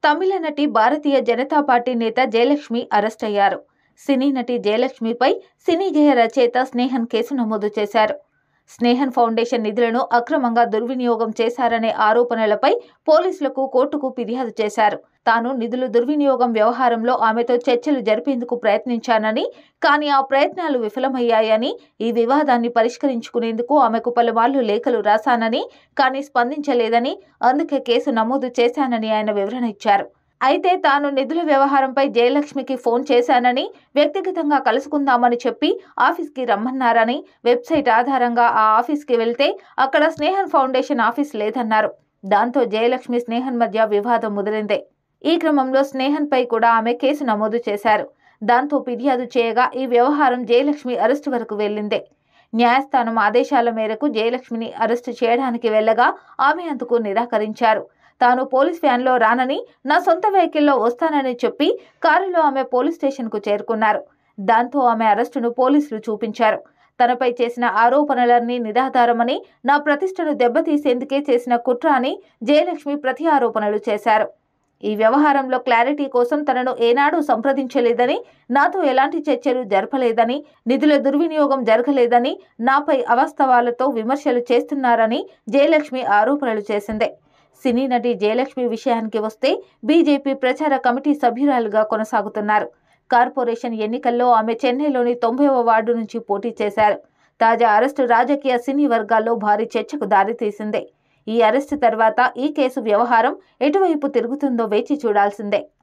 తమిళ నటి భారతీయ జనతా పార్టీ నేత జయలక్ష్మి అరెస్ట్ అయ్యారు. సినీ నటి జయలక్ష్మిపై సినీ గేయ రచయిత స్నేహన్ కేసు నమోదు చేశారు. స్నేహన్ ఫౌండేషన్ నిధులను అక్రమంగా దుర్వినియోగం చేశారనే ఆరోపణలపై పోలీసులకు కోర్టుకు ఫిర్యాదు చేశారు. తాను నిధులు దుర్వినియోగం వ్యవహారంలో ఆమెతో చర్చలు జరిపేందుకు ప్రయత్నించానని, కానీ ఆ ప్రయత్నాలు విఫలమయ్యాయని, ఈ వివాదాన్ని పరిష్కరించుకునేందుకు ఆమెకు పలుమార్లు లేఖలు రాశానని, కానీ స్పందించలేదని, అందుకే కేసు నమోదు చేశానని ఆయన వివరణ ఇచ్చారు. అయితే తాను నిధుల వ్యవహారంపై జయలక్ష్మికి ఫోన్ చేశానని, వ్యక్తిగతంగా కలుసుకుందామని చెప్పి ఆఫీస్కి రమ్మన్నారని, వెబ్సైట్ ఆధారంగా ఆ ఆఫీస్కి వెళ్తే అక్కడ స్నేహన్ ఫౌండేషన్ ఆఫీస్ లేదన్నారు. దాంతో జయలక్ష్మి స్నేహన్ మధ్య వివాదం ముదిరింది. ఈ క్రమంలో స్నేహన్ పై కూడా ఆమె కేసు నమోదు చేశారు. దాంతో ఫిర్యాదు చేయగా ఈ వ్యవహారం జయలక్ష్మి అరెస్టు వరకు వెళ్లింది. న్యాయస్థానం ఆదేశాల మేరకు జయలక్ష్మిని అరెస్టు చేయడానికి వెళ్లగా ఆమె అందుకు నిరాకరించారు. తాను పోలీస్ వ్యాన్లో రానని, నా సొంత వెహికల్లో వస్తానని చెప్పి కారులో ఆమె పోలీస్ స్టేషన్కు చేరుకున్నారు. దాంతో ఆమె అరెస్టును పోలీసులు చూపించారు. తనపై చేసిన ఆరోపణలన్నీ నిరాధారమని, నా ప్రతిష్టను దెబ్బతీసేందుకే చేసిన కుట్ర అని జయలక్ష్మి ప్రతి ఆరోపణలు చేశారు. ఈ వ్యవహారంలో క్లారిటీ కోసం తనను ఏనాడూ సంప్రదించలేదని, నాతో ఎలాంటి చర్చలు జరపలేదని, నిధుల దుర్వినియోగం జరగలేదని, నాపై అవాస్తవాలతో విమర్శలు చేస్తున్నారని జయలక్ష్మి ఆరోపణలు చేసింది. సినీ నటి జయలక్ష్మి విషయానికి వస్తే బీజేపీ ప్రచార కమిటీ సభ్యురాలుగా కొనసాగుతున్నారు. కార్పొరేషన్ ఎన్నికల్లో ఆమె చెన్నైలోని 90వ వార్డు నుంచి పోటీ చేశారు. తాజా అరెస్టు రాజకీయ సినీ వర్గాల్లో భారీ చర్చకు దారితీసింది. ఈ అరెస్టు తర్వాత ఈ కేసు వ్యవహారం ఎటువైపు తిరుగుతుందో వేచి చూడాల్సిందే.